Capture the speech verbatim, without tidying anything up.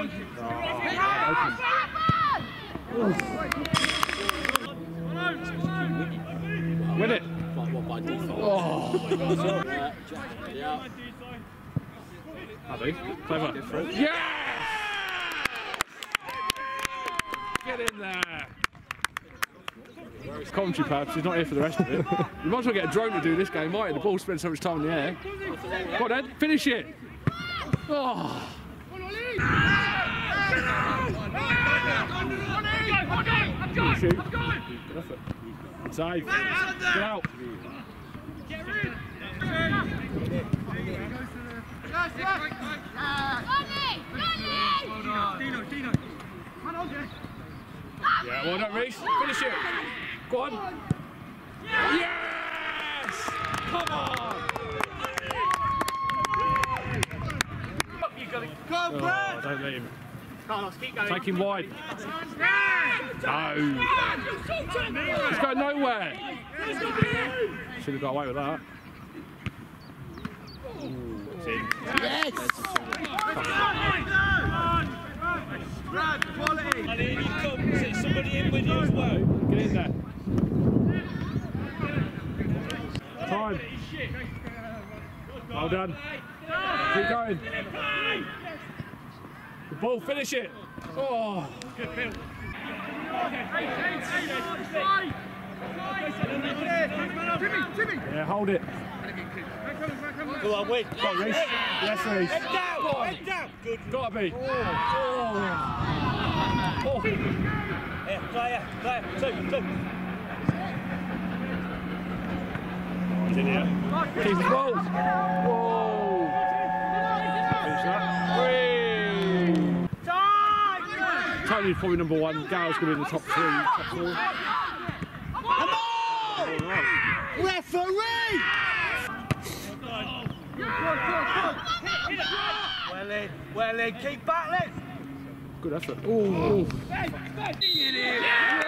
Win it. By default. Oh. Yeah. Abby, clever. Different. Yes! Get in there. It's commentary perhaps, he's not here for the rest of it. You might as well get a drone to do this game, might you? The ball spends so much time in the air. Go on then, finish it. Oh. Shoot. Good effort. Save. Get out. Get rid. Yeah, well done, Reece. Finish it. Go on. Yes! Come on! Go on, Brad! Oh, don't let him. Carlos, keep going. Take him wide. No. He's going nowhere. Should have got away with that. Ooh, it's in. Yes! Brad, quality! And here you come, is somebody in with you as well? Get in there. Time. Well done. Keep going. The ball, finish it. Oh. Good Bill. Yeah, hold it. Go on, wait. Go on, Reece. Yes, Reece. Head down, head down. Good. Gotta be. Oh. Oh. Oh. Here, player, player, two, two. He's in here. Keep the ball. Whoa. Finish that. Whee. Tony's probably number one. Gal's going to be in the top three. Top four. Come on! Referee! Well in, well in, keep battling. Good effort. Oh.